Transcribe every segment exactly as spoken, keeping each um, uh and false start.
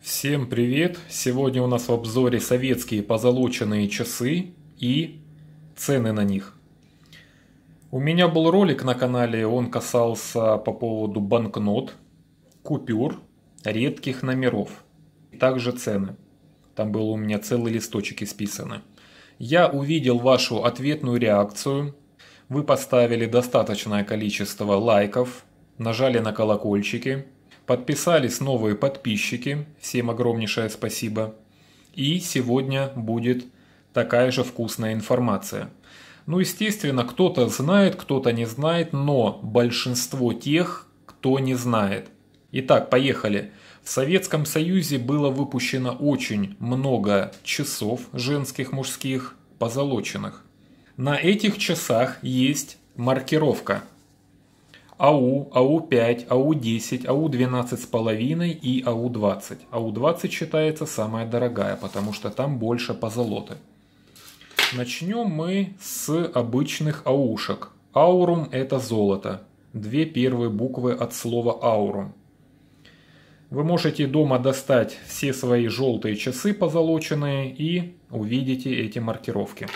Всем привет! Сегодня у нас в обзоре советские позолоченные часы и цены на них. У меня был ролик на канале, он касался по поводу банкнот, купюр, редких номеров, также цены. Там было у меня целый листочек исписаны. Я увидел вашу ответную реакцию. Вы поставили достаточное количество лайков, нажали на колокольчики. Подписались новые подписчики, всем огромнейшее спасибо. И сегодня будет такая же вкусная информация. Ну, естественно, кто-то знает, кто-то не знает, но большинство тех, кто не знает. Итак, поехали. В Советском Союзе было выпущено очень много часов женских, мужских, позолоченных. На этих часах есть маркировка. АУ, АУ пять, АУ десять, АУ двенадцать с половиной и АУ двадцать. АУ двадцать считается самая дорогая, потому что там больше позолоты. Начнем мы с обычных аушек. Аурум — это золото. Две первые буквы от слова аурум. Вы можете дома достать все свои желтые часы позолоченные и увидите эти маркировки.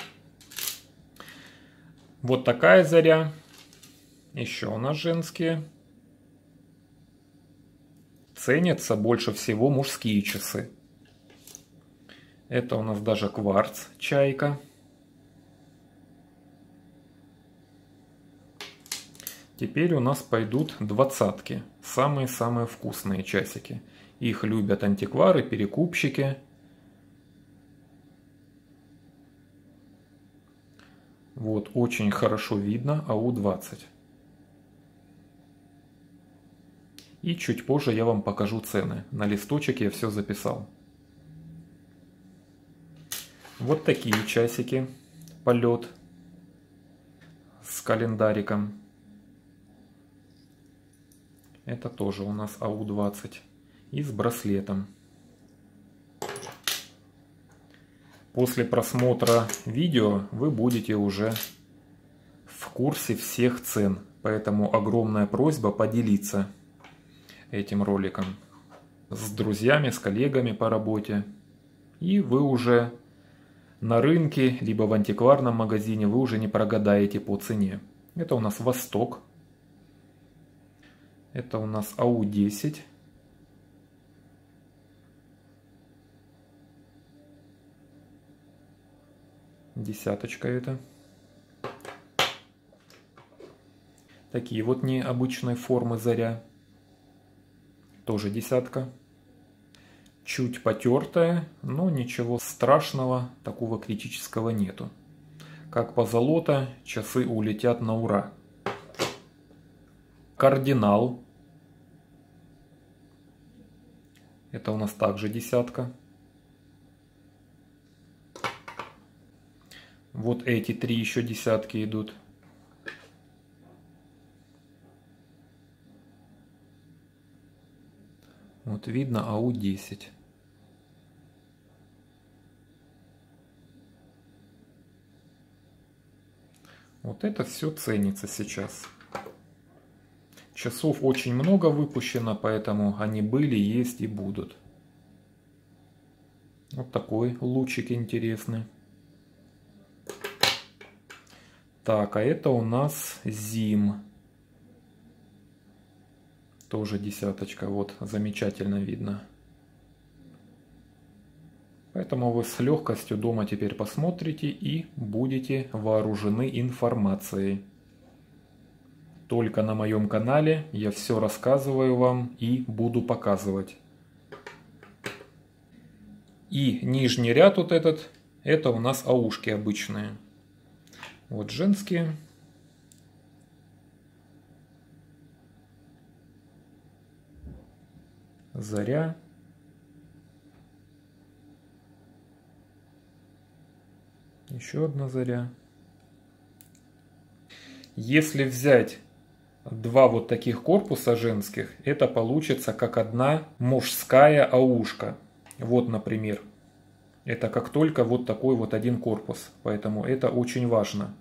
Вот такая заря. Еще у нас женские. Ценятся больше всего мужские часы. Это у нас даже кварц, чайка. Теперь у нас пойдут двадцатки. Самые-самые вкусные часики. Их любят антиквары, перекупщики. Вот, очень хорошо видно АУ двадцать. И чуть позже я вам покажу цены. На листочек я все записал. Вот такие часики. Полет. С календариком. Это тоже у нас АУ двадцать. И с браслетом. После просмотра видео вы будете уже в курсе всех цен. Поэтому огромная просьба поделиться этим роликом с друзьями, с коллегами по работе. И вы уже на рынке, либо в антикварном магазине, вы уже не прогадаете по цене. Это у нас Восток. Это у нас АУ десять. Десяточка это. Такие вот необычные формы заря. Тоже десятка. Чуть потертая, но ничего страшного, такого критического нету. Как позолота, часы улетят на ура. Кардинал. Это у нас также десятка. Вот эти три еще десятки идут. Вот видно АУ десять. Вот это все ценится сейчас. Часов очень много выпущено, поэтому они были, есть и будут. Вот такой лучик интересный. Так, а это у нас Зим. Тоже десяточка, вот замечательно видно. Поэтому вы с легкостью дома теперь посмотрите и будете вооружены информацией. Только на моем канале я все рассказываю вам и буду показывать. И нижний ряд вот этот, это у нас аушки обычные. Вот женские. Заря. Еще одна заря. Если взять два вот таких корпуса женских, это получится как одна мужская аушка. Вот, например. Это как только вот такой вот один корпус. Поэтому это очень важно.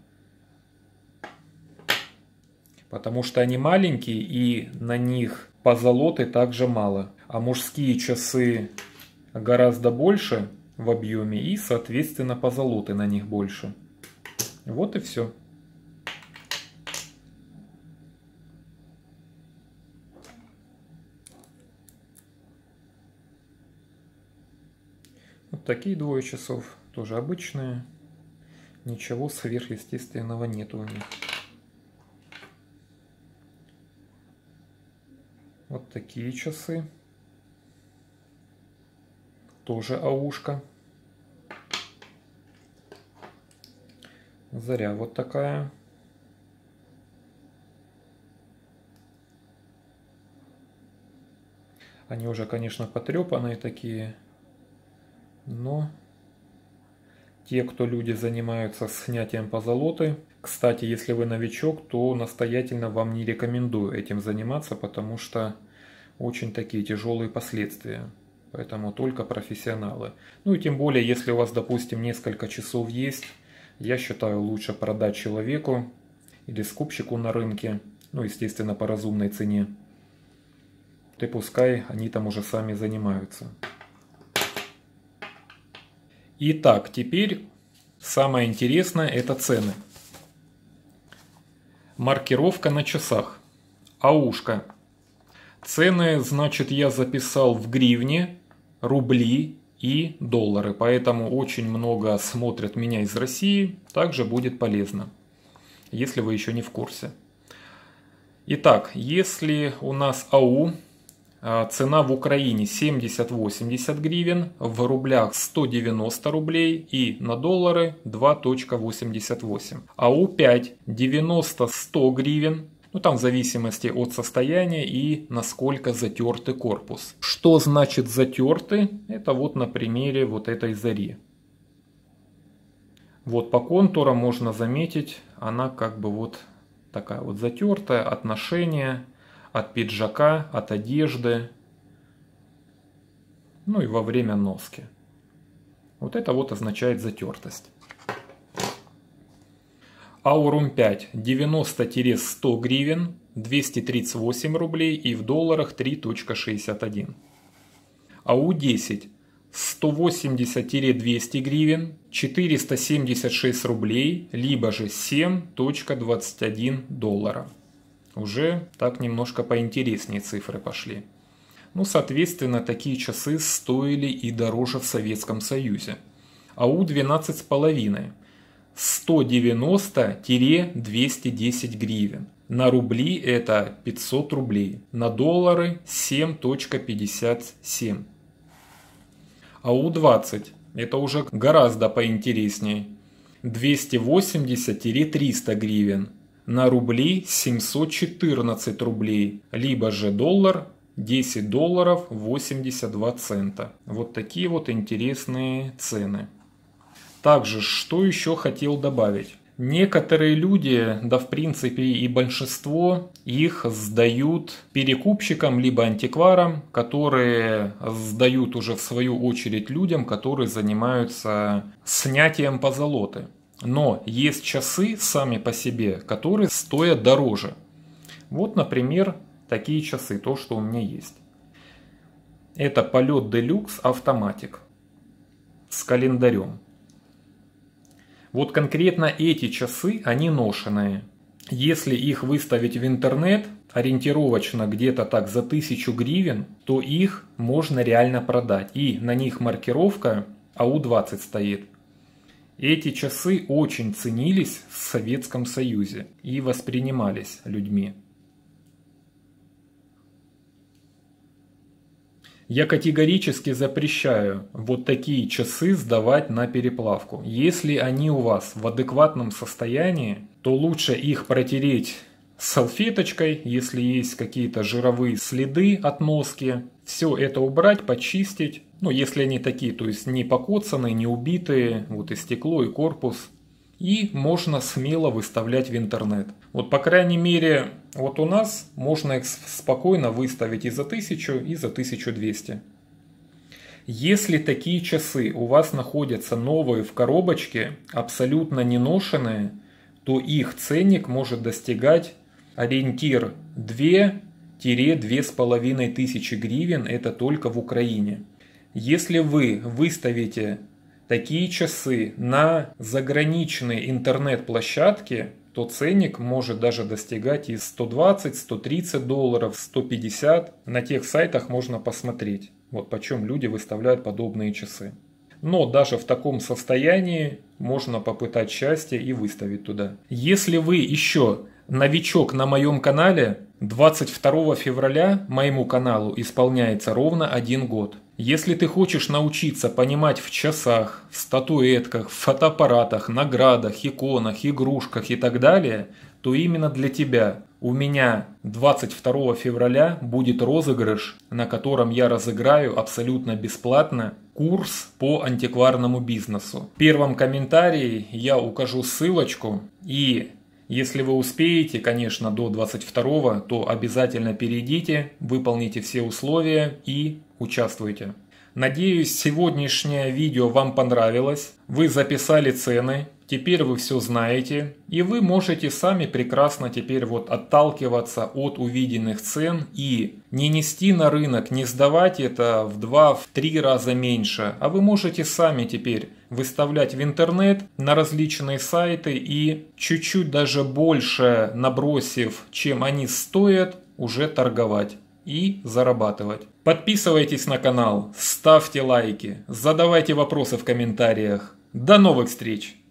Потому что они маленькие и на них позолоты также мало. А мужские часы гораздо больше в объеме и, соответственно, позолоты на них больше. Вот и все. Вот такие двое часов, тоже обычные. Ничего сверхъестественного нету у них. Вот такие часы. Тоже аушка. Заря вот такая. Они уже, конечно, потрепанные такие. Но те, кто люди занимаются снятием позолоты, кстати, если вы новичок, то настоятельно вам не рекомендую этим заниматься, потому что очень такие тяжелые последствия. Поэтому только профессионалы. Ну и тем более, если у вас, допустим, несколько часов есть, я считаю, лучше продать человеку или скупщику на рынке, ну, естественно, по разумной цене. И пускай они там уже сами занимаются. Итак, теперь самое интересное — это цены. Маркировка на часах. Аушка. Цены, значит, я записал в гривне, рубли и доллары. Поэтому очень много смотрят меня из России. Также будет полезно, если вы еще не в курсе. Итак, если у нас АУ, цена в Украине семьдесят-восемьдесят гривен, в рублях сто девяносто рублей и на доллары два восемьдесят восемь. АУ пять девяносто-сто гривен, ну там в зависимости от состояния и насколько затертый корпус. Что значит затертый? Это вот на примере вот этой зари. Вот по контурам можно заметить, она как бы вот такая вот затертая, от ношения, от пиджака, от одежды, ну и во время носки. Вот это вот означает затертость. Аурум пять девяносто-сто гривен, двести тридцать восемь рублей и в долларах три шестьдесят один. АУ десять сто восемьдесят-двести гривен, четыреста семьдесят шесть рублей, либо же семь двадцать один доллара. Уже так немножко поинтереснее цифры пошли. Ну, соответственно, такие часы стоили и дороже в Советском Союзе. АУ двенадцать с половиной сто девяносто-двести десять гривен. На рубли это пятьсот рублей. На доллары семь пятьдесят семь. АУ двадцать это уже гораздо поинтереснее. двести восемьдесят-триста гривен. На рубли семьсот четырнадцать рублей. Либо же доллар десять долларов восемьдесят два цента. Вот такие вот интересные цены. Также, что еще хотел добавить. Некоторые люди, да в принципе и большинство, их сдают перекупщикам либо антикварам, которые сдают уже в свою очередь людям, которые занимаются снятием позолоты. Но есть часы сами по себе, которые стоят дороже. Вот, например, такие часы, то, что у меня есть. Это Полет Deluxe Автоматик с календарем. Вот конкретно эти часы, они ношеные. Если их выставить в интернет, ориентировочно где-то так за тысячу гривен, то их можно реально продать. И на них маркировка АУ двадцать стоит. Эти часы очень ценились в Советском Союзе и воспринимались людьми. Я категорически запрещаю вот такие часы сдавать на переплавку. Если они у вас в адекватном состоянии, то лучше их протереть салфеточкой, если есть какие-то жировые следы от носки. Все это убрать, почистить. Ну, если они такие, то есть не покоцанные, не убитые, вот и стекло, и корпус. И можно смело выставлять в интернет. Вот по крайней мере, вот у нас можно их спокойно выставить и за тысячу, и за тысячу двести. Если такие часы у вас находятся новые в коробочке, абсолютно не ношенные, то их ценник может достигать ориентир две — две с половиной тысячи гривен, это только в Украине. Если вы выставите такие часы на заграничные интернет-площадки, то ценник может даже достигать и сто двадцать, сто тридцать долларов, сто пятьдесят. На тех сайтах можно посмотреть, вот почем люди выставляют подобные часы. Но даже в таком состоянии можно попытать счастье и выставить туда. Если вы еще новичок на моем канале, двадцать второго февраля моему каналу исполняется ровно один год. Если ты хочешь научиться понимать в часах, в статуэтках, в фотоаппаратах, наградах, иконах, игрушках и так далее, то именно для тебя у меня двадцать второго февраля будет розыгрыш, на котором я разыграю абсолютно бесплатно курс по антикварному бизнесу. В первом комментарии я укажу ссылочку, и если вы успеете, конечно, до двадцать второго, то обязательно перейдите, выполните все условия и участвуйте. Надеюсь, сегодняшнее видео вам понравилось. Вы записали цены, теперь вы все знаете. И вы можете сами прекрасно теперь вот отталкиваться от увиденных цен и не нести на рынок, не сдавать это в два, в три раза меньше. А вы можете сами теперь выставлять в интернет на различные сайты и чуть-чуть даже больше набросив, чем они стоят, уже торговать и зарабатывать. Подписывайтесь на канал, ставьте лайки, задавайте вопросы в комментариях. До новых встреч!